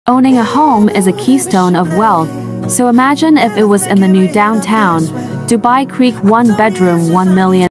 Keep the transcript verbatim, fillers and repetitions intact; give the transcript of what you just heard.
Owning a home is a keystone of wealth, so imagine if it was in the new downtown Dubai Creek, one bedroom, one million.